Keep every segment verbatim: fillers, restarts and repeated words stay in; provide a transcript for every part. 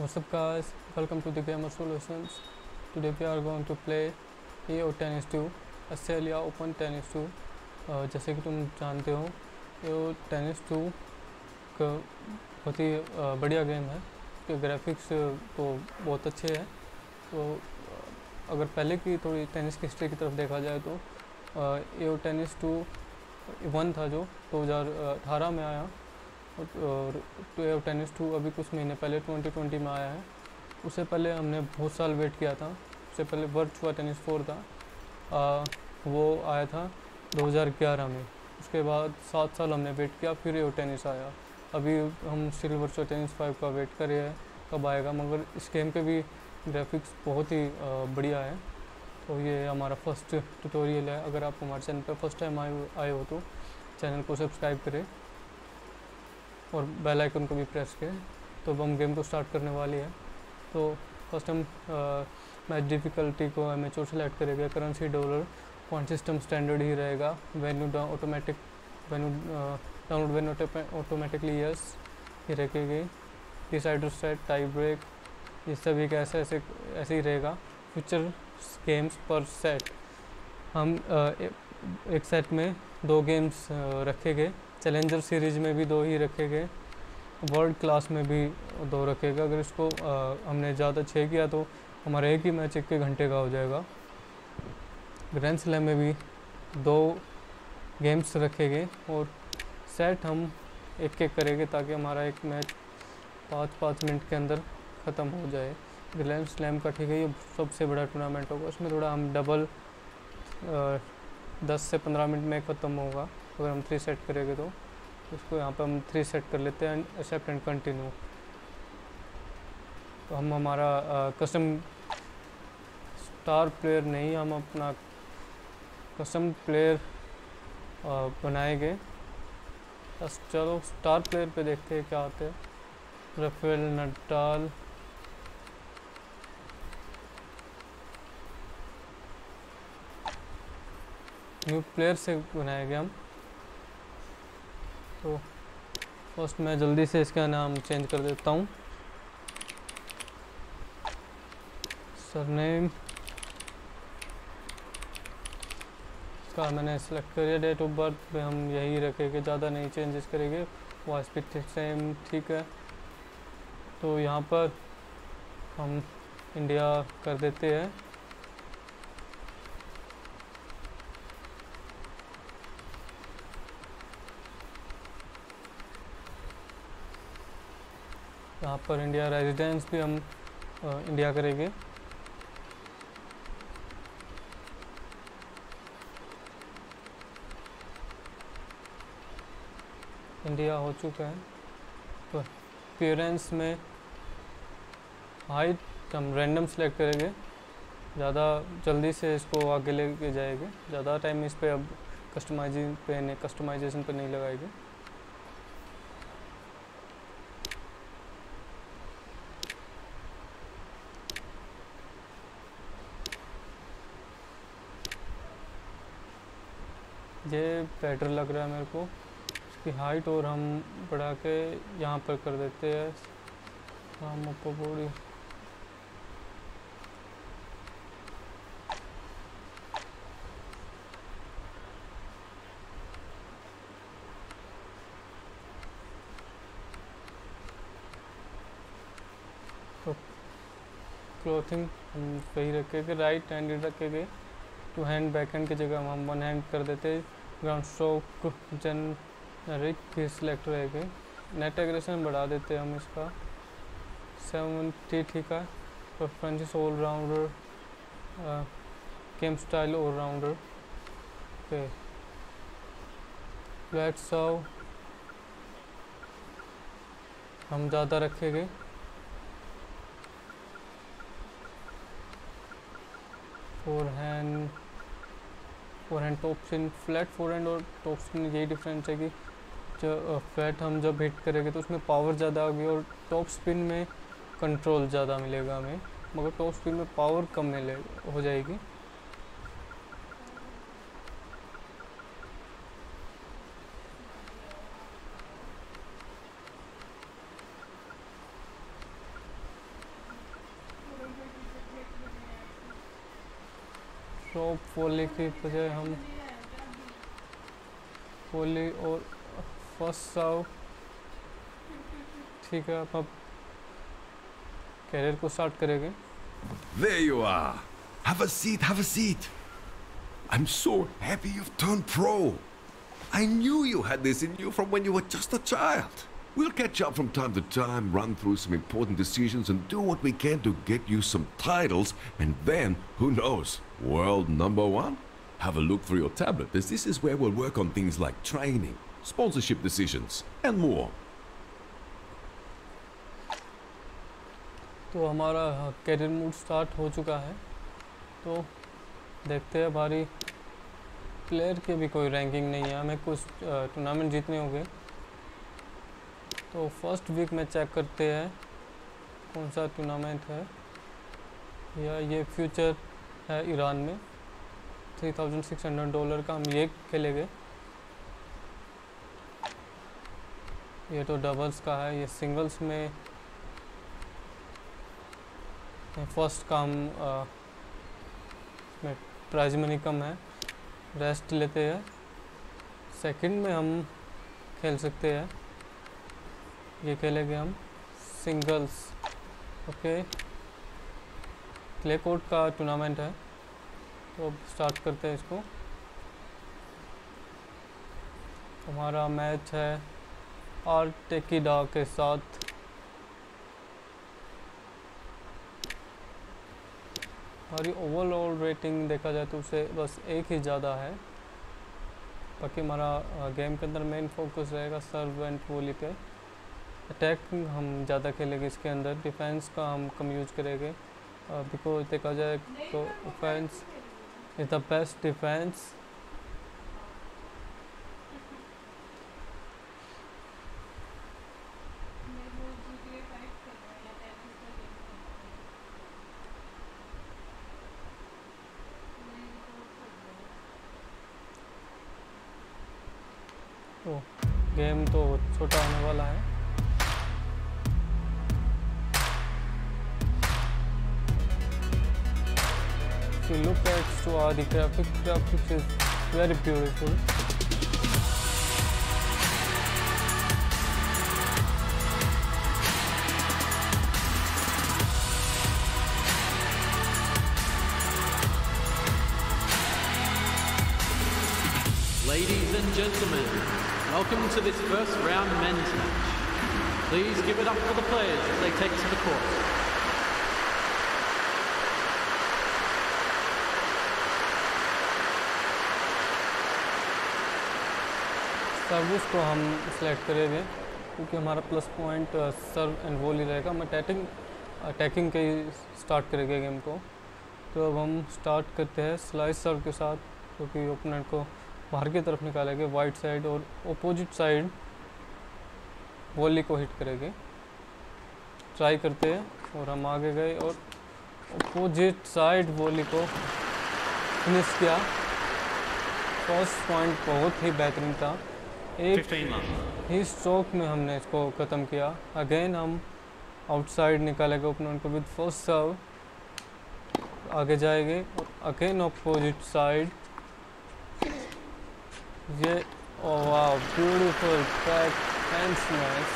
What's up guys, welcome to the Gamer Solutions. Today we are going to play A O Tennis two, Australia Open Tennis two. uh, जैसे कि तुम जानते हो A O Tennis two का बहुत ही uh, बढ़िया game है। इसके ग्राफिक्स तो बहुत अच्छे हैं। तो uh, अगर पहले की थोड़ी टेनिस की हिस्ट्री की तरफ देखा जाए तो A O Tennis two one था जो दो हज़ार अठारह में आया, और टू टेनिस टू अभी कुछ महीने पहले ट्वेंटी ट्वेंटी में आया है। उससे पहले हमने बहुत साल वेट किया था। उससे पहले वर्चुअल टेनिस फोर था, आ, वो आया था दो हज़ार ग्यारह में। उसके बाद सात साल हमने वेट किया, फिर ये टेनिस आया। अभी हम स्टिल वर्चुअल टेनिस फाइव का वेट कर रहे हैं कब आएगा, मगर इस गेम के भी ग्राफिक्स बहुत ही आ, बढ़िया है। तो ये हमारा फर्स्ट ट्यूटोरियल है। अगर आप हमारे चैनल पर फर्स्ट टाइम आए आए हो तो चैनल को सब्सक्राइब करें और बेल आइकन को भी प्रेस करें। तो अब हम गेम को स्टार्ट करने वाले हैं। तो फर्स्ट हम मैच डिफ़िकल्टी को एमेच्योर सेलेक्ट करेंगे। Currency dollar, point system standard ही रहेगा। Venue automatic venue download venue automatically yes ही रखेगी। डिसाइडर सेट, टाई ब्रेक, ये सभी का ऐसे ऐसे ऐसे ही रहेगा। फ्यूचर गेम्स पर सेट, हम uh, एक सेट में दो गेम्स uh, रखे गए। चैलेंजर सीरीज में भी दो ही रखे गए, वर्ल्ड क्लास में भी दो रखे गए। अगर इसको आ, हमने ज़्यादा छः किया तो हमारा एक ही मैच एक एक घंटे का हो जाएगा। ग्रैंड स्लैम में भी दो गेम्स रखे गए और सेट हम एक एक करेंगे ताकि हमारा एक मैच पाँच पाँच मिनट के अंदर ख़त्म हो जाए। ग्रैंड स्लैम का ठीक है, ये सबसे बड़ा टूर्नामेंट होगा। उसमें थोड़ा हम डबल दस से पंद्रह मिनट में ख़त्म होगा। अगर हम थ्री सेट करेंगे तो इसको यहाँ पे हम थ्री सेट कर लेते हैं, एक्सेप्ट एंड कंटिन्यू। तो हम हमारा कस्टम स्टार प्लेयर नहीं, हम अपना कस्टम प्लेयर बनाएंगे। बस चलो स्टार प्लेयर पे देखते हैं क्या आते हैं। राफेल नडाल, न्यू प्लेयर से बनाएंगे हम। तो फर्स्ट मैं जल्दी से इसका नाम चेंज कर देता हूँ। सरनेम इसका मैंने सेलेक्ट कर लिया। डेट ऑफ बर्थ पे हम यही रखेंगे, ज़्यादा नहीं चेंजेस करेंगे। वॉइस पिक सेम ठीक है। तो यहाँ पर हम इंडिया कर देते हैं। यहाँ पर इंडिया रेजिडेंस भी हम आ, इंडिया करेंगे। इंडिया हो चुका है। तो अपीयरेंस में हाइट हम रैंडम सेलेक्ट करेंगे, ज़्यादा जल्दी से इसको आगे लेके जाएंगे। ज़्यादा टाइम इस पे अब कस्टमाइजिंग पे नहीं कस्टमाइजेशन पे नहीं लगाएंगे। ये बेटर लग रहा है मेरे को। इसकी हाइट और हम बढ़ा के यहाँ पर कर देते हैं। हम ऊपर बॉडी तो क्लोथिंग हम सही रखेंगे। राइट हैंड रखेंगे। टू हैंड बैक हैंड की जगह हम वन हैंड कर देते। ग्राउंड स्ट्रोक जेनरिक की सिलेक्ट रहेगी। नेट एग्रेशन बढ़ा देते हम इसका सेवेंटी ठीक है। Preferences all rounder, game style all rounder. Okay, flat serve हम ज़्यादा रखेंगे। Forehand forehand topspin, flat forehand और टॉप स्पिन यही डिफरेंस है कि जो फ्लैट हम जब हिट करेंगे तो उसमें पावर ज़्यादा होगी और टॉप स्पिन में कंट्रोल ज़्यादा मिलेगा हमें, मगर टॉप स्पिन में पावर कम मिले हो जाएगी। ड्रॉप वॉली की बजाय हम वॉली और फर्स्ट सर्व। ठीक है, अब कैरियर को स्टार्ट करेंगे। There you are. Have a seat, have a seat. I'm so happy you've turned pro. I knew you had this in you from when you were just a child. We'll catch up from time to time, run through some important decisions and do what we can to get you some titles, and then, who knows, world number one? Have a look through your tablet, as this is where we'll work on things like training, sponsorship decisions, and more. तो हमारा career mood start हो चुका है, तो देखते हैं। हमारी player की भी कोई रैंकिंग नहीं है, हमें कुछ टूर्नामेंट जीतने होंगे। तो फर्स्ट वीक में चेक करते हैं कौन सा टूर्नामेंट है। या ये फ्यूचर है ईरान में, three thousand six hundred dollar का हम ये खेलेंगे। ये तो डबल्स का है। ये सिंगल्स में फर्स्ट का हम में प्राइज मनी कम है, रेस्ट लेते हैं। सेकंड में हम खेल सकते हैं, ये खेलेंगे हम सिंगल्स। ओके, क्ले कोर्ट का टूर्नामेंट है, तो अब स्टार्ट करते हैं इसको। हमारा मैच है आर्टेकिडा के साथ। हमारी ओवरऑल रेटिंग देखा जाए तो उसे बस एक ही ज़्यादा है। बाकी हमारा गेम के अंदर मेन फोकस रहेगा सर्व एंड वॉली पे। अटैकिंग हम ज़्यादा खेलेंगे इसके अंदर, डिफेंस का हम कम यूज करेंगे। बिकॉज देखा जाए तो offence is the best defence. तो गेम तो छोटा होने वाला है। If you look at to uh, the graphic, graphics is very beautiful. Ladies and gentlemen, welcome to this first round men's match. Please give it up for the players as they take to the court. Service को हम select करेंगे क्योंकि हमारा plus point serve and volley रहेगा। हम attacking attacking के start करेंगे game को। तो अब हम स्टार्ट करते हैं स्लाइस सर्व के साथ, क्योंकि ओपोनेंट को बाहर की तरफ निकालेंगे वाइट साइड और अपोजिट साइड वॉली को हिट करेंगे। ट्राई करते हैं और हम आगे गए और अपोजिट साइड वॉली को फिनिश किया। फर्स्ट पॉइंट बहुत ही बेहतरीन था, एक ही स्ट्रोक में हमने इसको ख़त्म किया। अगेन हम आउटसाइड निकालेंगे ओपोनेंट को विद फर्स्ट सर्व, आगे जाएंगे और अगेन अपोजिट साइड। ये वाह beautiful backhand smash.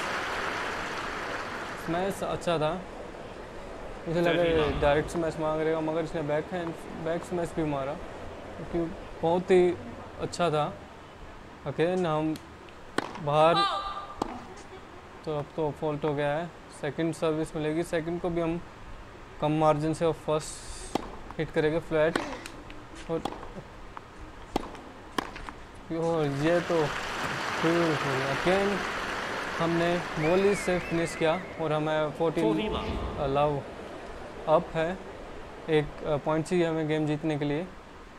Smash अच्छा था, मुझे लगा डायरेक्ट स्मैश मांग रहेगा, मगर इसने बैक हैंड बैक स्मैश भी मारा, क्योंकि बहुत ही अच्छा था। अगेन हम बाहर, तो अब तो फॉल्ट हो गया है। सेकंड सर्विस मिलेगी, सेकंड को भी हम कम मार्जिन से और फर्स्ट हिट करेंगे फ्लैट। और ये तो अगेन हमने वॉली से फिनिश किया और हमें फोर्टीन अलाउ अप है। एक पॉइंट चाहिए हमें गेम जीतने के लिए।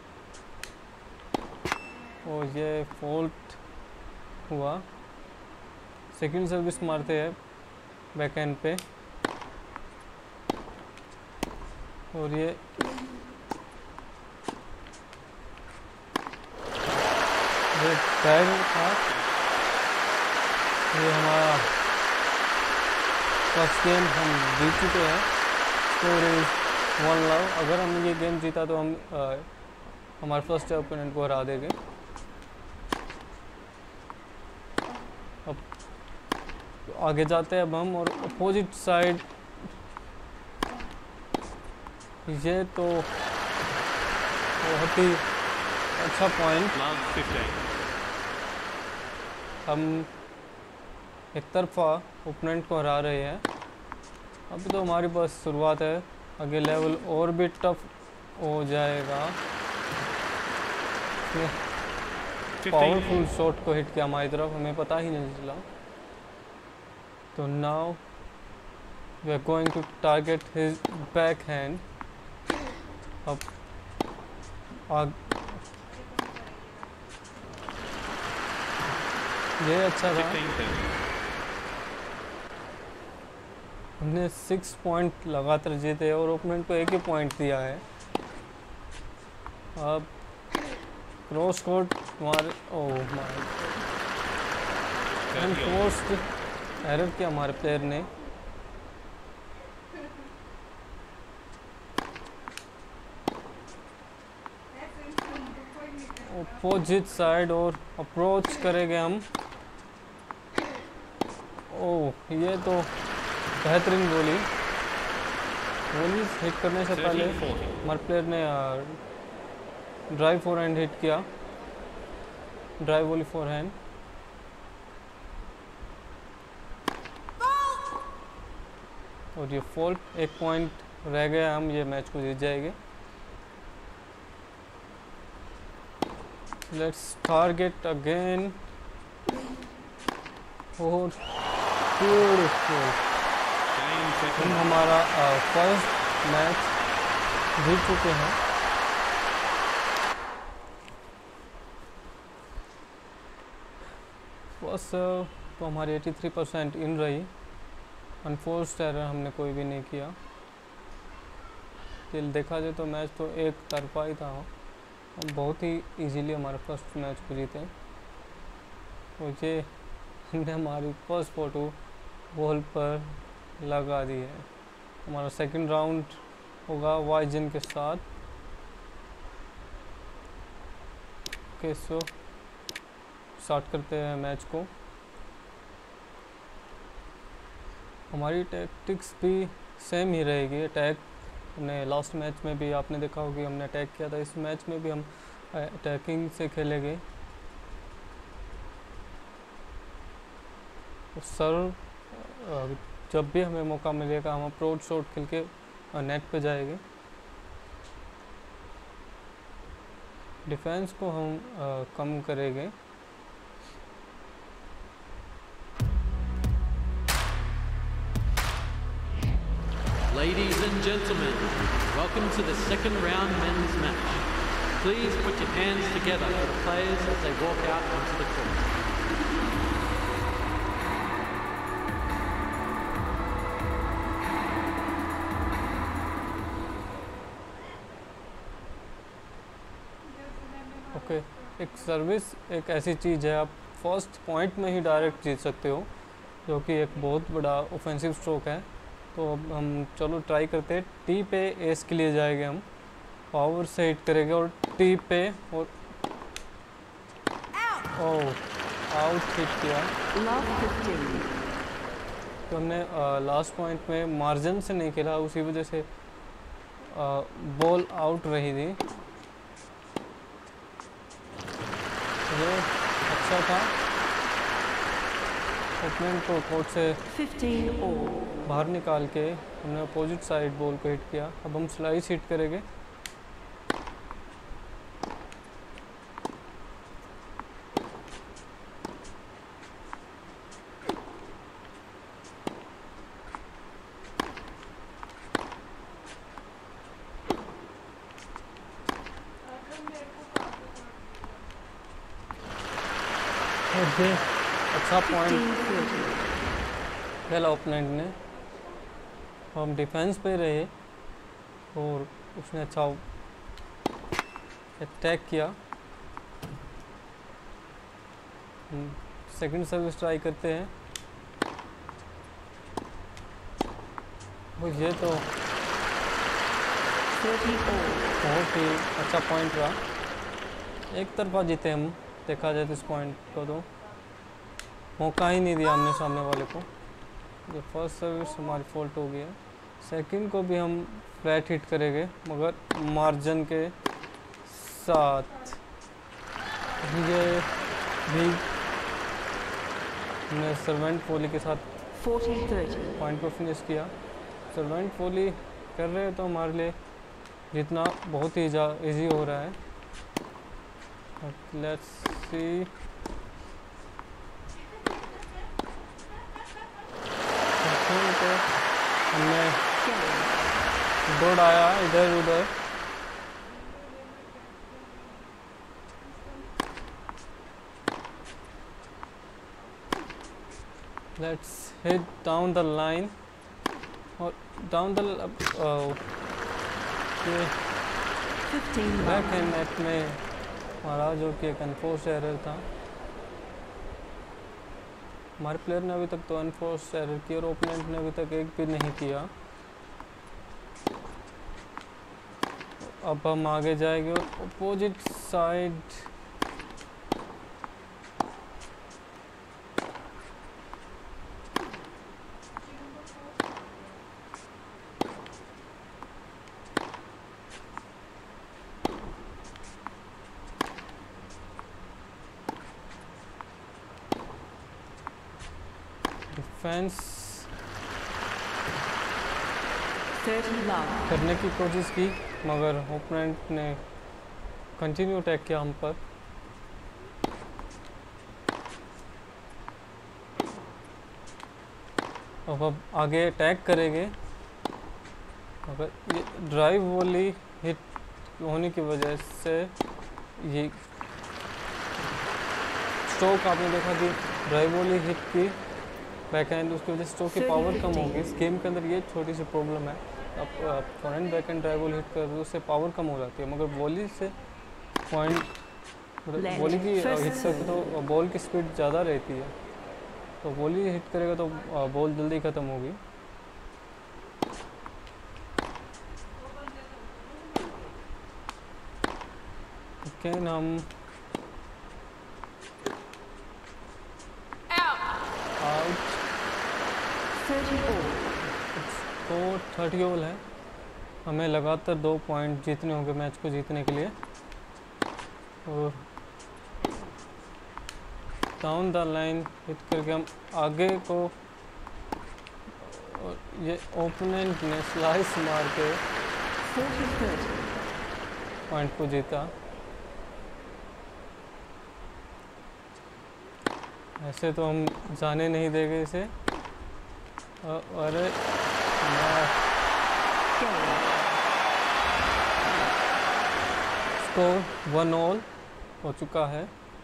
और ये फॉल्ट हुआ। सेकंड सर्विस मारते हैं बैक एंड पे और ये ये टैग था। ये हमारा फर्स्ट गेम हम जीत चुके हैं। Score is one love. अगर हम ये गेम जीता तो हम हमारे फर्स्ट ओपोनेंट को हरा देंगे। अब आगे जाते हैं अब हम, और अपोजिट साइड ये तो बहुत ही अच्छा पॉइंट। हम एक तरफा ओपोनेंट को हरा रहे हैं। अभी तो हमारी बस शुरुआत है, आगे लेवल और भी टफ हो जाएगा। पावरफुल शॉट को हिट किया हमारी तरफ, हमें पता ही नहीं चला। तो now we are going to target his backhand. अब आग ये अच्छा था, हमने सिक्स पॉइंट लगातार जीते और ओपोनेंट को एक ही पॉइंट दिया है। अब क्रॉस कोर्ट हमारे ओह माय एनफोर्स्ड एरर किया हमारे प्लेयर ने। अपोजिट साइड और अप्रोच करेंगे हम। ओह ये तो बेहतरीन गोली गोली हिट करने से पहले हमारे प्लेयर ने ड्राइव फोर हैंड हिट किया, ड्राइव वोली फोर हैंड। और ये फॉल्ट, एक पॉइंट रह गया, हम ये मैच को जीत जाएंगे। लेट्स टारगेट अगेन और ब्यूटीफुल, हम हमारा फर्स्ट मैच जीत चुके हैं। बस तो हमारी तिरासी परसेंट इन रही, अनफोर्स्ड एरर हमने कोई भी नहीं किया। दिल देखा जाए तो मैच तो एक तरफा ही था, हम बहुत ही इजीली हमारे फर्स्ट मैच को जीते। और ये हमने हमारी फर्स्ट फोटो वॉल पर लगा दी है। हमारा सेकंड राउंड होगा वाइजन के साथ। ओके सो स्टार्ट करते हैं मैच को। हमारी टैक्टिक्स भी सेम ही रहेगी। अटैक हमने लास्ट मैच में भी आपने देखा होगा, हमने अटैक किया था। इस मैच में भी हम अटैकिंग से खेलेंगे। सर जब भी हमें मौका मिलेगा हम अप्रोच शॉट खेल के नेट पे जाएंगे। डिफेंस को हम आ, कम करेंगे। Ladies and gentlemen, welcome to the second round men's match. Please put your hands together for the players as they walk out onto the court. Okay okay. एक service एक ऐसी चीज़ है, आप फर्स्ट पॉइंट में ही direct जीत सकते हो, जो कि एक बहुत बड़ा ऑफेंसिव स्ट्रोक है। तो अब हम चलो ट्राई करते हैं। टी पे एस के लिए जाएंगे, हम पावर से हिट करेंगे और टी पे और ओह आउट हिट किया। तो हमने लास्ट पॉइंट में मार्जिन से नहीं खेला, उसी वजह से बॉल आउट रही थी। ये अच्छा था, ओपोनेंट को कोर्ट से बाहर निकाल के हमने अपोजिट साइड बॉल को हिट किया। अब हम स्लाइस हिट करेंगे। ओके अच्छा पॉइंट पहला ओपोनेंट ने, हम डिफेंस पे रहे और उसने अच्छा अटैक किया। सेकंड सर्विस ट्राई करते हैं। और ये तो बहुत ही अच्छा पॉइंट रहा। एक तरफा जीते हम, देखा जाए तो इस पॉइंट को तो मौका ही नहीं दिया हमने सामने वाले को। ये फर्स्ट सर्विस हमारी फॉल्ट हो गई है। सेकंड को भी हम फ्लैट हिट करेंगे मगर मार्जिन के साथ। ये भी हमने सर्वेंट फोली के साथ पॉइंट को फिनिश किया। सर्वेंट फोली कर रहे हैं तो हमारे लिए जितना बहुत ही इजी हो रहा है। लेट्स सी, तो हमने दौड़ाया इधर उधर। Let's hit down the line or down the uh, back and net में हमारा जो कि एक अनफोर्स एरर था। हमारे प्लेयर ने अभी तक तो अनफोर्स एरर किया और ओपोनेंट ने अभी तक एक भी नहीं किया। अब हम आगे जाएंगे और अपोजिट साइड डिफेंस करने की कोशिश की मगर ओपोनेंट ने कंटिन्यू अटैक किया हम पर। अब अब आगे अटैक करेंगे मगर ये ड्राइव वॉली हिट होने की वजह से ये स्ट्रोक आपने देखा कि ड्राइव वॉली हिट की बैक हैंड, उसकी वजह से स्ट्रोक की पावर कम होगी। इस गेम के अंदर ये छोटी सी प्रॉब्लम है, आप forehand backhand drive volley hit कर दो उससे पावर कम हो जाती है मगर वॉली से पॉइंट वॉली की हिट करके तो बॉल की स्पीड ज़्यादा रहती है, तो वॉली हिट करेगा तो बॉल जल्दी ख़त्म होगी। लेकिन हम तो थर्टी ओवर है, हमें लगातार दो पॉइंट जीतने होंगे मैच को जीतने के लिए। और डाउन द लाइन हिट करके हम आगे को, और ये ओपोनेंट ने स्लाइस मार के पॉइंट को जीता। ऐसे तो हम जाने नहीं देंगे इसे। अरे स्कोर वन ऑल हो चुका है।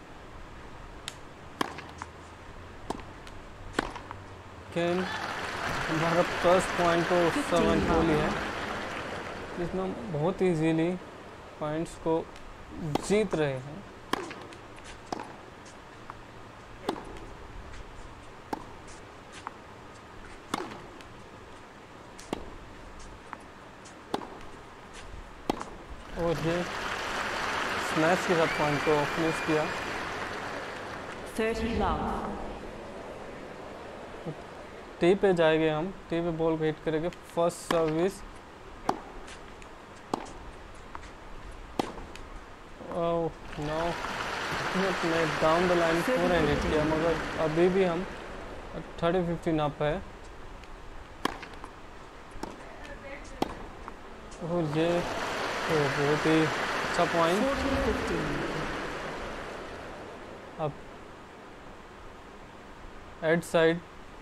लेकिन हमारा प्लस पॉइंट तो सेवन कोहली है जिसमें हम बहुत इजीली पॉइंट्स को जीत रहे हैं। और ये स्मैश के साथ पॉइंट को फिनिश किया। टी पे जाएंगे हम, टी पे बॉल को हिट करेंगे। फर्स्ट सर्विस, ओह नो, मैं down the line forehand hit किया मगर अभी भी हम थर्टी फिफ्टीन अप है। और ये तो बहुत ही अच्छा पॉइंट। अब एड साइड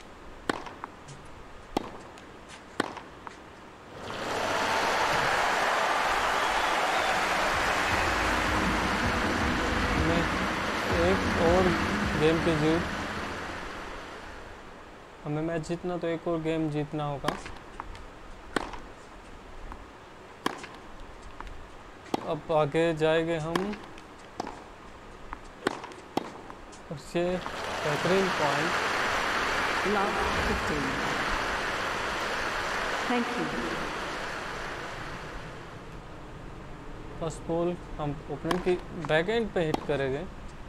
में एक और गेम की जीत, हमें मैच जीतना तो एक और गेम जीतना होगा। अब आगे जाएंगे हम और ये बेहतरीन point. Thank you. First ball हम ओपोनेंट की बैक एंड पे हिट करेंगे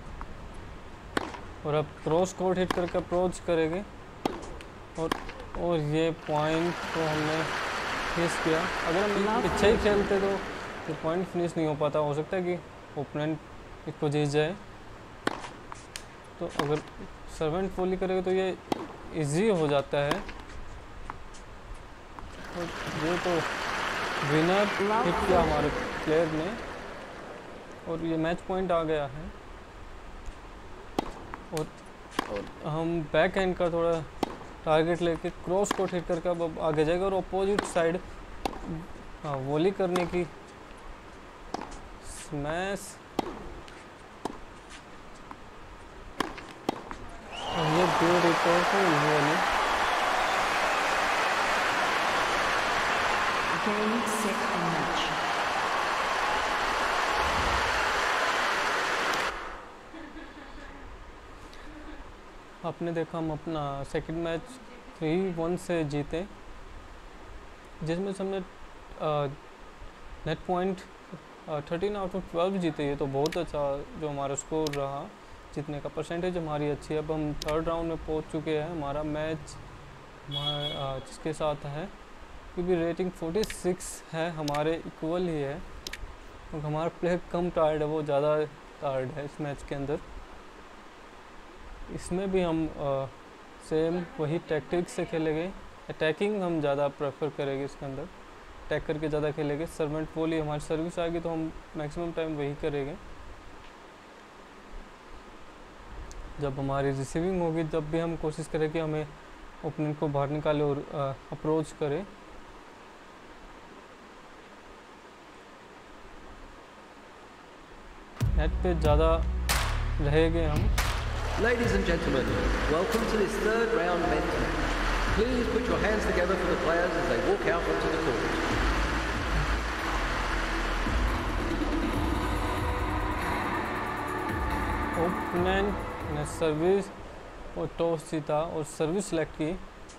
और अब क्रॉस कोर्ट हिट करके अप्रोच करेंगे और और ये पॉइंट को हमने फिनिश किया। अगर हम पीछे ही खेलते तो ये पॉइंट फिनिश नहीं हो पाता, हो सकता है कि ओपोनेंट इसको जीत जाए। तो अगर सर्वेंट फॉली करेगा तो ये इजी हो जाता है। और ये तो विनर हिट किया हमारे प्लेयर ने और ये मैच पॉइंट आ गया है। और, और हम बैक हैंड का थोड़ा टारगेट लेके क्रॉस कोर्ट हिट करके अब आगे जाएगा और अपोजिट साइड हाँ वॉली करने की स्मैश और ये beautiful volley. Game set and match. आपने देखा हम अपना सेकंड मैच थ्री वन से जीते, जिसमें से हमने net point thirteen out of twelve जीते। ये तो बहुत अच्छा जो हमारा स्कोर रहा, जीतने का परसेंटेज हमारी अच्छी है। अब हम थर्ड राउंड में पहुंच चुके हैं। हमारा मैच हमारा जिसके साथ है क्योंकि रेटिंग छियालीस है, हमारे इक्वल ही है क्योंकि हमारा प्लेयर कम टायर्ड है, वो ज़्यादा टायर्ड है इस मैच के अंदर। इसमें भी हम आ, सेम वही टैक्टिक्स से खेलेंगे। अटैकिंग हम ज़्यादा प्रेफर करेंगे इसके अंदर, अटैक करके ज़्यादा खेलेंगे। सर्वेंट वॉली हमारी सर्विस आएगी तो हम मैक्सिमम टाइम वही करेंगे। जब हमारी रिसीविंग होगी तब भी हम कोशिश करें कि हमें ओपोनेंट को बाहर निकाले और अप्रोच करें। नेट पे ज़्यादा रहेंगे हम। Ladies and gentlemen, welcome to this third round men's match. Please put your hands together for the players as they walk out onto the court. Opponent ने सर्विस और टॉस जीता और सर्विस सेलेक्ट की।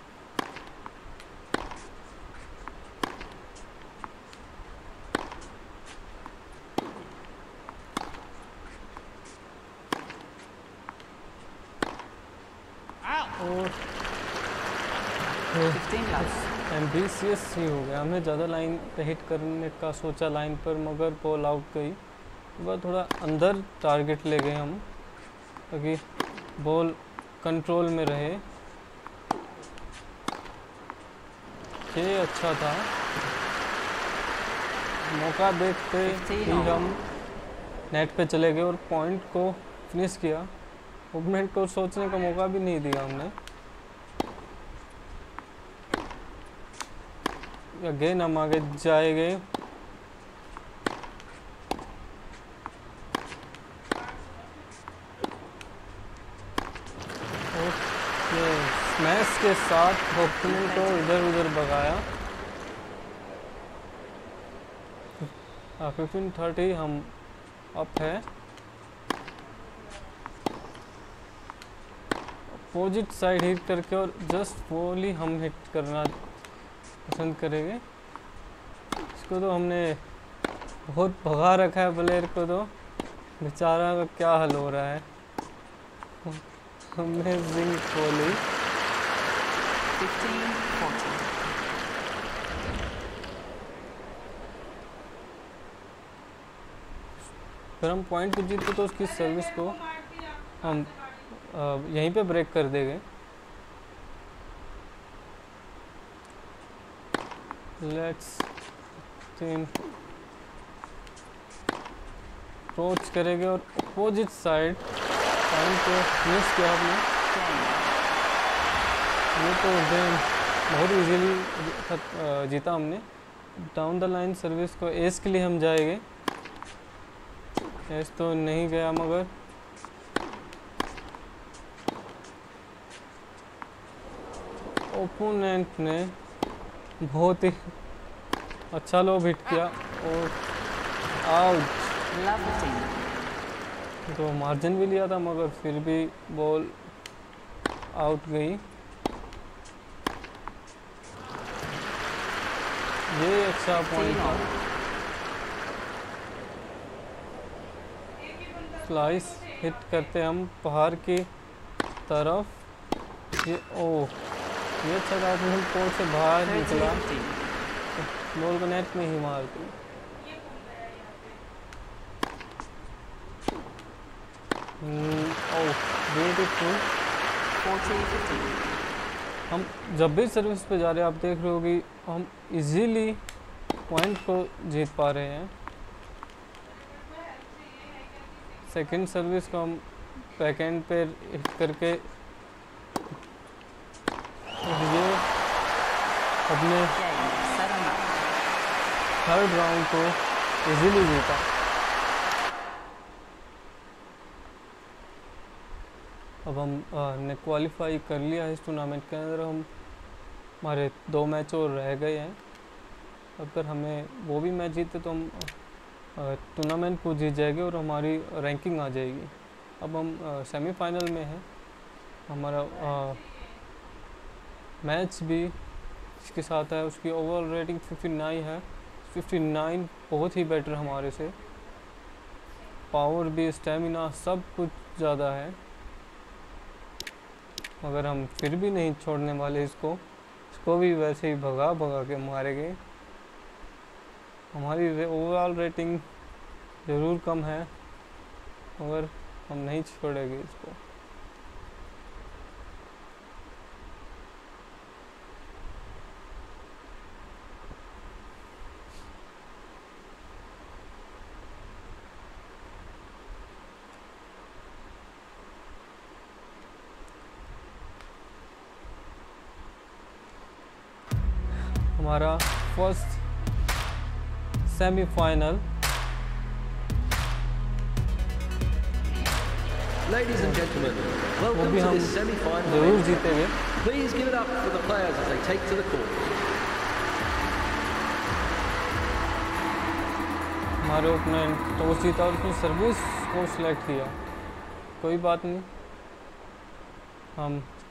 और एम्बिशियस ही हो गया, हमने ज़्यादा लाइन पे हिट करने का सोचा लाइन पर, मगर बॉल आउट गई। वह थोड़ा अंदर टारगेट ले गए हम ताकि बॉल कंट्रोल में रहे। ये अच्छा था, मौका देखते ही हम नेट पे चले गए और पॉइंट को फिनिश किया। ओपोनेंट को सोचने का मौका भी नहीं दिया हमने। अगेन हम आगे जाएंगे। ओके, स्मैश के साथ ओपोनेंट को इधर उधर भगाया। फिफ्टीन थर्टी हम अप है। अपोजिट साइड हिट करके और जस्ट वॉली हम हिट करना पसंद करेंगे। इसको तो हमने बहुत भगा रखा है प्लेयर को, तो बेचारा का क्या हाल हो रहा है। हमने जिंग वॉली फिर हम पॉइंट को जीतते तो उसकी सर्विस को हम आ, यहीं पे ब्रेक कर देंगे। लेट्स तीन अप्रोच करेंगे और अपोजिट साइड पॉइंट को मिस किया हमने। ये तो गेम बहुत इजीली जीता हमने। डाउन द लाइन सर्विस को एस के लिए हम जाएंगे। एस तो नहीं गया, मगर ओपोनेंट ने बहुत ही अच्छा लोब हिट किया और आउट। तो मार्जिन भी लिया था मगर फिर भी बॉल आउट गई। ये अच्छा पॉइंट था। स्लाइस हिट करते हम पहाड़ की तरफ। ये ओ ये अच्छा था, हम कोर्ट से बाहर निकला, बॉल को नेट में ही मार दी। Oh beautiful. हम जब भी सर्विस पे जा रहे हैं आप देख रहे होगी हम इजीली पॉइंट को जीत पा रहे हैं। सेकंड सर्विस को हम बैक एंड पे हिट करके ये अपने थर्ड राउंड को इजीली जीता। अब हम ने क्वालिफाई कर लिया इस टूर्नामेंट के अंदर। हम हमारे दो मैच और रह गए हैं। अगर हमें वो भी मैच जीते तो हम टूर्नामेंट को जीत जाएंगे और हमारी रैंकिंग आ जाएगी। अब हम सेमीफाइनल में हैं। हमारा आ, मैच भी इसके साथ है, उसकी ओवरऑल रेटिंग उनसठ है। उनसठ बहुत ही बेटर हमारे से, पावर भी स्टेमिना सब कुछ ज़्यादा है। मगर हम फिर भी नहीं छोड़ने वाले इसको इसको भी वैसे ही भगा भगा के मारेंगे। हमारी ओवरऑल रेटिंग ज़रूर कम है मगर हम नहीं छोड़ेंगे इसको। हमारा first semifinal. Ladies and gentlemen, वो welcome भी to हम this semi-final. ज़रूर जीतेंगे। Please give it up for the players as they take to the court. हमारे ओपोनेंट टॉस जीता और उसने सर्विस को सिलेक्ट किया। कोई बात नहीं, हम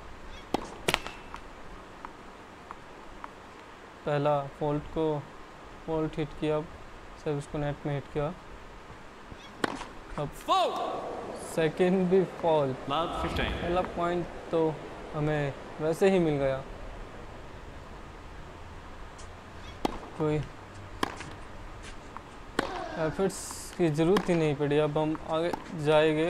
पहला फॉल्ट को फॉल्ट हिट किया, सर्विस को नेट में हिट किया। अब सेकंड भी फॉल्ट। पहला पॉइंट तो हमें वैसे ही मिल गया, कोई एफर्ट्स की ज़रूरत ही नहीं पड़ी। अब हम आगे जाएंगे।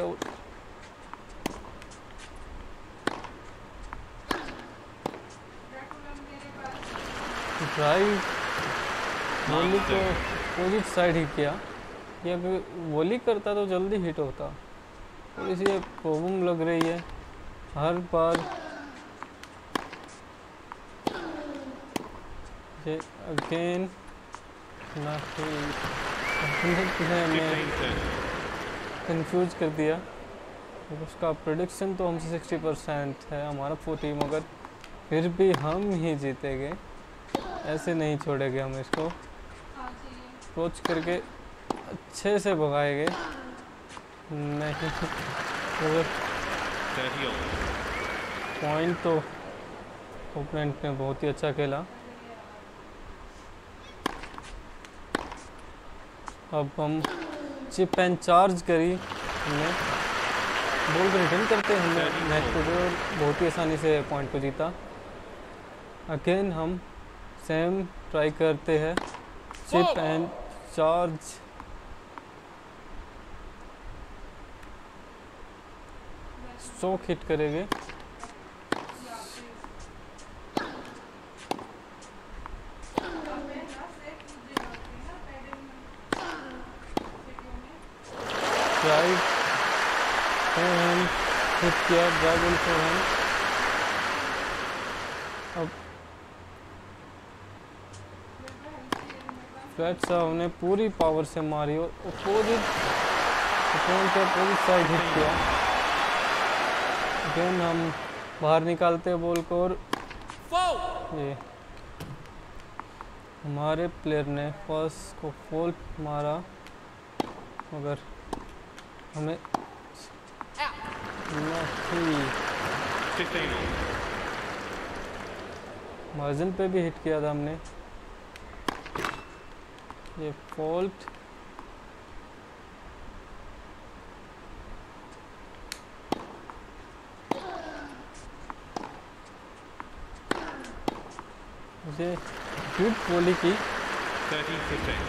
ड्राइव वॉली को अपोजिट साइड हिट किया। ये अगर वॉली करता तो जल्दी हिट होता। और इसी प्रॉब्लम लग रही है हर बार। ये अगेन ना हमें कंफ्यूज कर दिया। उसका प्रेडिक्शन तो हमसे सिक्सटी परसेंट है, हमारा फोर्टी, मगर फिर भी हम ही जीतेंगे। ऐसे नहीं छोड़ेंगे हम इसको। अप्रोच करके अच्छे से भगाएंगे। नहीं पॉइंट तो ओपोनेंट ने बहुत ही अच्छा खेला। अब हम चिप एंड चार्ज करी, हमने बॉल को रिटर्न करते हमने मैच को और बहुत ही आसानी से पॉइंट को जीता। अगेन हम सेम ट्राई करते हैं, chip and charge. Stroke hit करेंगे। ड्राइव फोरहैंड हिट किया, ड्राइव फोरहैंड। अब फ्लैट साहब ने पूरी पावर से मारी और अपोजिट अपोनेंट के अपोजिट साइड हिट किया। अगेन हम बाहर निकालते हैं बॉल को और ये हमारे प्लेयर ने फर्स्ट को फॉल्ट मारा मगर हमें मार्जिन पे भी हिट किया था हमने। ये फॉल्ट ये गुड वॉली की thirty fifteen.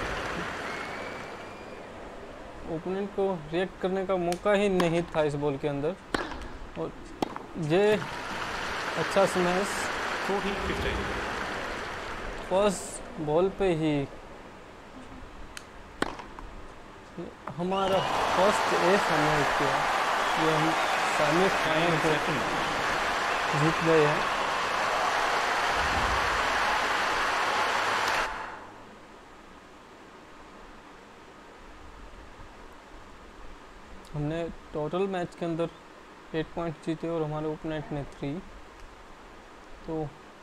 ओपोनेंट को रिएक्ट करने का मौका ही नहीं था इस बॉल के अंदर। और ये अच्छा smash forty fifteen. First ball पे ही हमारा फर्स्ट एस हमने हिट किया। ये हम सेमीफाइनल को जीत गए हैं। हमने टोटल मैच के अंदर एट पॉइंट जीते और हमारे ओपोनेंट ने थ्री। तो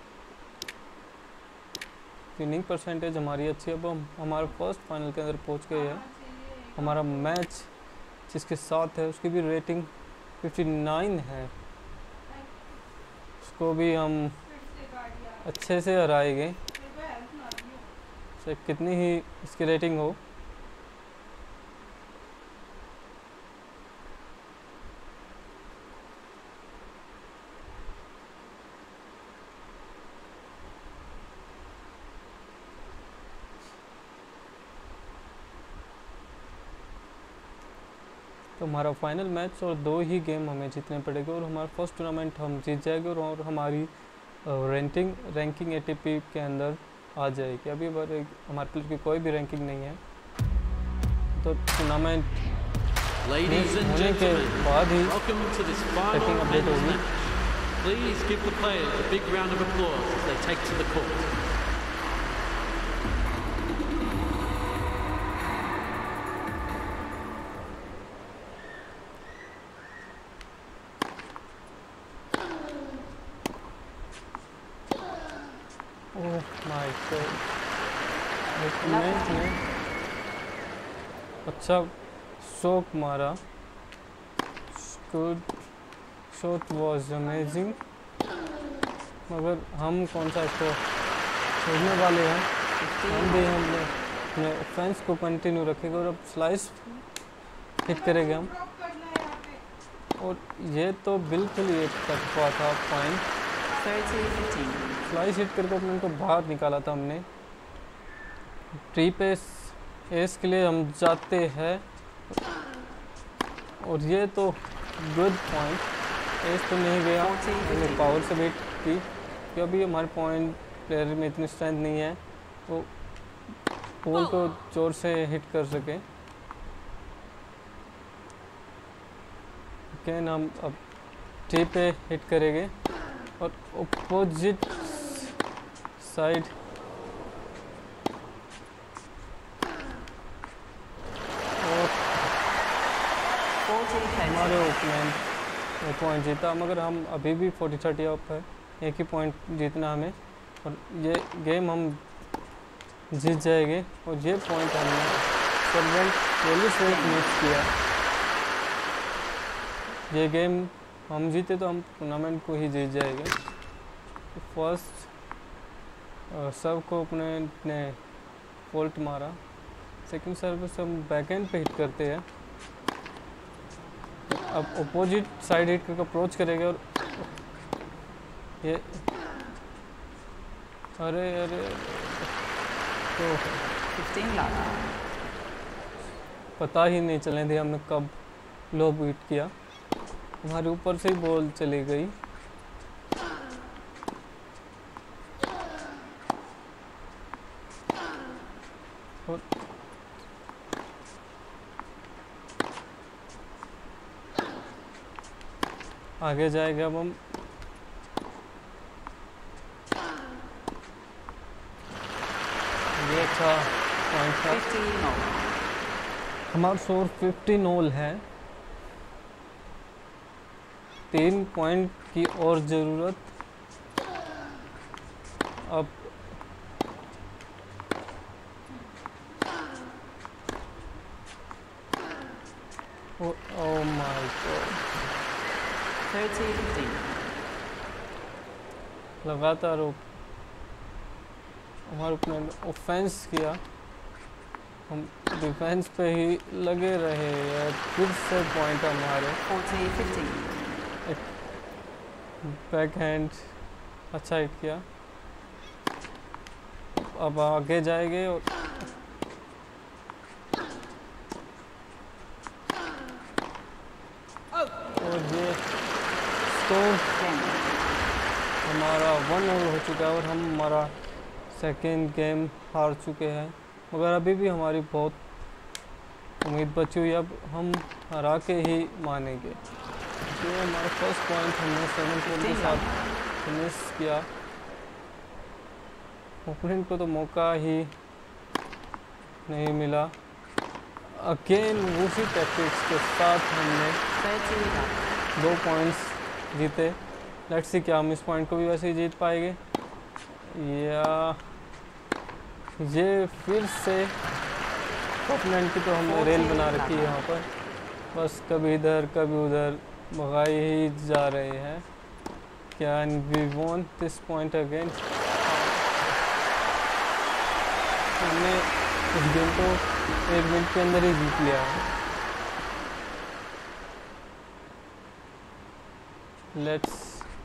विनिंग परसेंटेज हमारी अच्छी है। अब हम हमारे फर्स्ट फाइनल के अंदर पहुंच गए हैं। हमारा मैच जिसके साथ है उसकी भी रेटिंग उनसठ है, उसको भी हम अच्छे से हराएंगे, चाहे कितनी ही इसकी रेटिंग हो। तो हमारा फाइनल मैच और दो ही गेम हमें जीतने पड़ेंगे और हमारा फर्स्ट टूर्नामेंट हम जीत जाएंगे और, और हमारी रैंकिंग रैंकिंग एटीपी के अंदर आ जाएगी। अभी हमारे प्लेयर की कोई भी रैंकिंग नहीं है, तो टूर्नामेंट होने के बाद ही रैंकिंग अपडेट होगी। Please give the players a big round of applause as they take to the court. ने अच्छा शॉट मारा। गुड शॉट वाज अमेजिंग, मगर हम कौन सा इसको छोड़ने वाले हैं। हम भी हम अपने ऑफेंस को कंटिन्यू रखेंगे और अब स्लाइस हिट करेंगे हम। और ये तो बिल्कुल ही एक तरफा था पॉइंट। स्लाइस हिट करके अपने को बाहर निकाला था हमने। ट्री पे एस के लिए हम जाते हैं और ये तो गुड पॉइंट, एस तो नहीं गया, हमने पावर से वेट की कि अभी हमारे पॉइंट प्लेयर में इतनी स्ट्रेंथ नहीं है तो बॉल को जोर से हिट कर सके। कैन हम अब ट्री पे हिट करेंगे और अपोजिट साइड हमारे ओपोनेंट पॉइंट जीता, मगर हम अभी भी फोर्टी थर्टी अप है, एक ही पॉइंट जीतना हमें और ये गेम हम जीत जाएंगे। और ये पॉइंट हमने सर्वेंट पुलिस से मिस किया। ये गेम हम जीते तो हम टूर्नामेंट को ही जीत जाएंगे। तो फर्स्ट सर्व को अपने ने फॉल्ट मारा, सेकंड सर्व से हम बैकएंड पे हिट करते हैं। अब अपोजिट साइड हिट करके अप्रोच करेंगे और ये अरे अरे तो पता ही नहीं चलने दिया हमने कब लोब हिट किया, हमारे ऊपर से ही बॉल चली गई। और आगे जाएगा अब हम। ये अच्छा पॉइंट था। हमारा स्कोर फिफ्टीन ऑल है, तीन पॉइंट की और ज़रूरत। अब ओह माय गॉड, लगातार हमारे ओपोनेंट ऑफेंस किया, हम डिफेंस पे ही लगे रहे हैं। फिर से पॉइंट हमारे बैक हैंड अच्छा हिट किया। अब आगे जाएंगे और और ये स्कोर हमारा वन ऑल हो चुका है और हम हमारा सेकेंड गेम हार चुके हैं, मगर अभी भी हमारी बहुत उम्मीद बची हुई है। अब हम हरा के ही मानेंगे। ये हमारा फर्स्ट पॉइंट हमने सेवन पॉइंट के साथ फिनिश किया। ओपनिंग को तो मौका ही नहीं मिला। अगेन उसी टैक्टिक्स के साथ हमने दो पॉइंट्स जीते। लेट्स सी क्या हम इस पॉइंट को भी वैसे ही जीत पाएंगे या ये फिर से ओपोनेंट की तो हमने रेल बना रखी है यहाँ पर, बस कभी इधर कभी उधर भगाई ही जा रहे हैं। Can we want this point again? हमने इस गेम को एक मिनट के अंदर ही जीत लिया है। लेट्स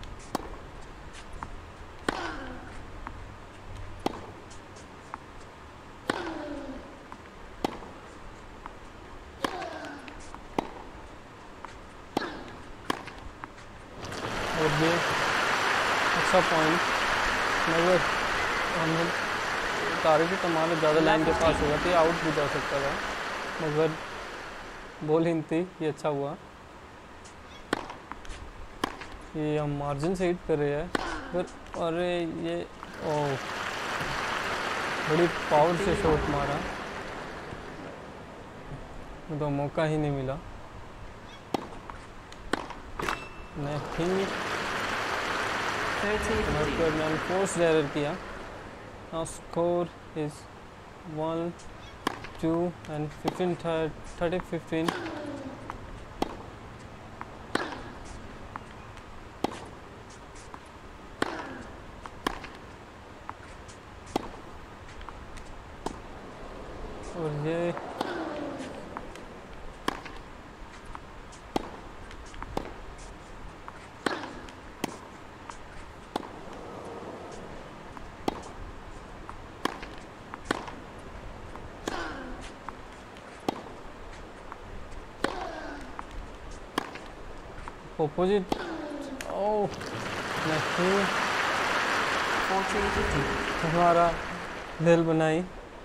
और ये अच्छा पॉइंट, मगर हमने टारगेट हमारे ज़्यादा लाइन के पास होगा तो ये आउट भी जा सकता था, मगर बॉल इन थी। ये अच्छा हुआ। ये हम मार्जिन से हिट कर रहे हैं फिर। अरे ये ओह बड़ी पावर से शॉट मारा, तो मौका ही नहीं मिला। मैं थिंक मैंने फोर्स एरर किया। Now score is one two and fifteen thirty fifteen. और ये ऑपोजिट ओह नहीं, हमारा दिल बनाई,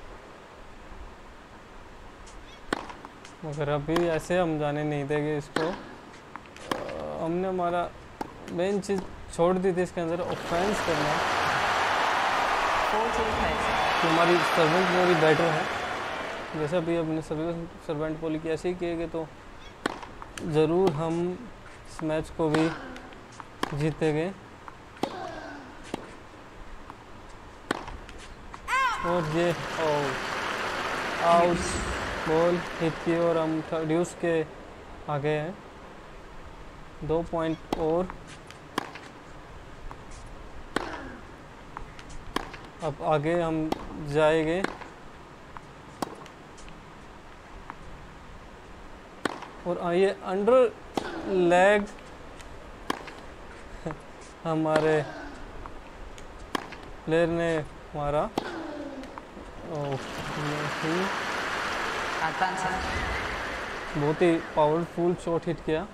मगर अभी ऐसे हम जाने नहीं देंगे इसको। हमने हमारा मेन चीज़ छोड़ दी थी इसके अंदर, ऑफेंस करना। तो हमारी सर्वेंट मेरी बेटर है, जैसा भी अपने सर्वेंट पोली की ऐसे ही किएगा तो ज़रूर हम इस मैच को भी जीतेंगे। और ये आउट बॉल हिट की और हम ड्यूस के आगे हैं। दो पॉइंट और। अब आगे हम जाएंगे और आइए अंडर लेग हमारे प्लेयर ने मारा। बहुत ही पावरफुल शॉट हिट किया।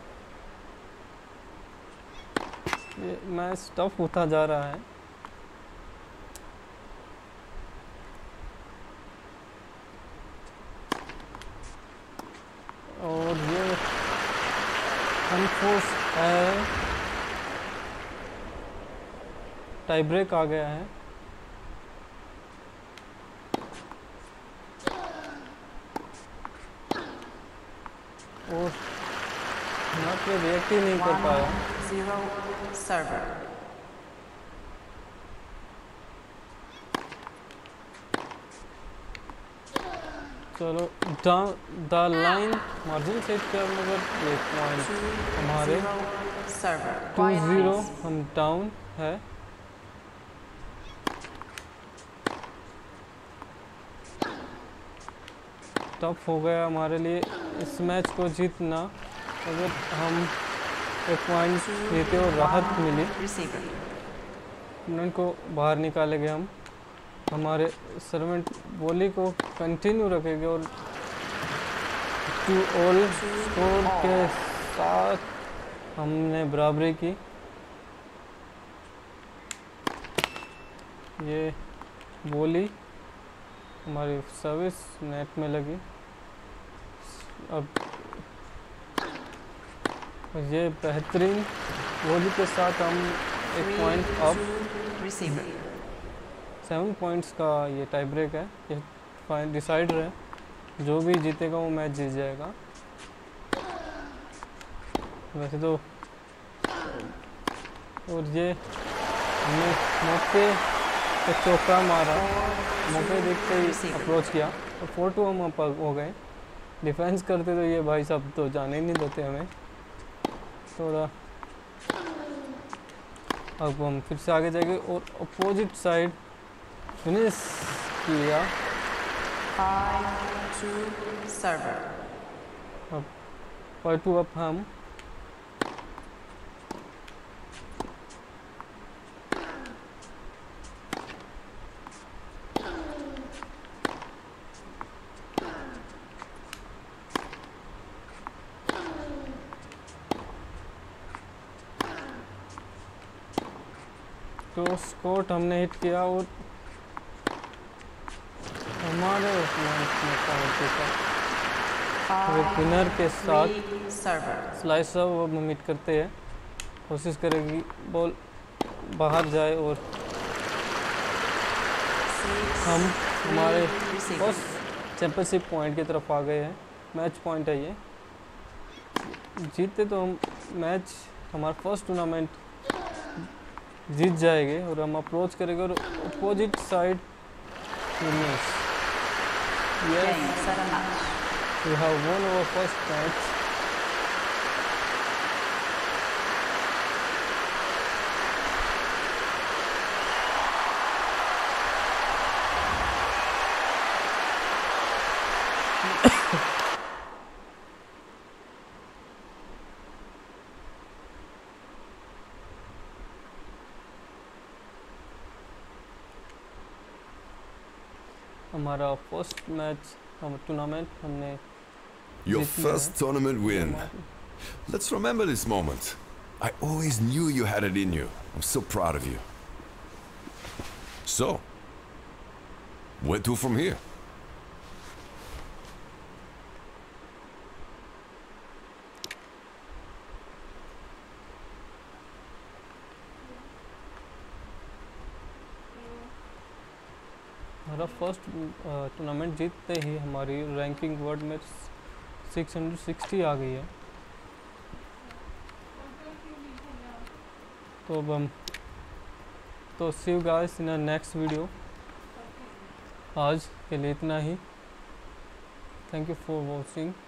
ये मैच टफ होता जा रहा है। और ये अनफोर्स है, टाई ब्रेक आ गया है। और यहाँ पे रिएक्ट ही नहीं कर पाया। Zero server. चलो द लाइन मार्जिन सेट किया, मगर एक पॉइंट हमारे टू ज़ीरो हम डाउन है। टफ हो गया हमारे लिए इस मैच को जीतना। अगर हम एक पॉइंट जीते और राहत मिली, उनको बाहर निकालेंगे हम। हमारे सर्वेंट वॉली को कंटिन्यू रखेंगे और टू ऑल स्कोर के साथ हमने बराबरी की। ये वॉली हमारी सर्विस नेट में लगी। अब ये बेहतरीन वॉली के साथ हम एक point up. Receiver. Seven points का ये टाई ब्रेक है, ये फाइन डिसाइडर है, जो भी जीतेगा वो मैच जीत जाएगा। वैसे तो और ये हमने मौके पे चौका मारा, मौके देखते ही अप्रोच किया और फोर टू हम अप हो गए। डिफेंस करते तो ये भाई साहब तो जाने ही नहीं देते हमें थोड़ा। अब हम फिर से आगे जाएंगे और अपोजिट साइड फिनिश किया। Five to server. अब फाइव टू अप हम तो स्कोट हमने हिट किया और हमारे विनर के साथ Three server. स्लाइस अब हम हिट करते हैं। कोशिश करेगी बॉल बाहर जाए और Six. हम हमारे Receiver. फर्स्ट चैंपियनशिप पॉइंट की तरफ आ गए हैं। मैच पॉइंट है ये, जीतते तो हम मैच हमारा फर्स्ट टूर्नामेंट जीत जाएंगे और हम अप्रोच करेंगे और opposite side winners. Game, set a match. We have won our first match. हमारा फर्स्ट मैच हम टूर्नामेंट हमने Your जीत लिया first tournament win. Let's remember this moment. I always knew you had it in you. I'm so proud of you. So, where to from here? हमारा first tournament जीतते ही हमारी ranking world में six hundred sixty आ गई है। तो अब हम तो see you guys in next video. आज के लिए इतना ही। Thank you for watching.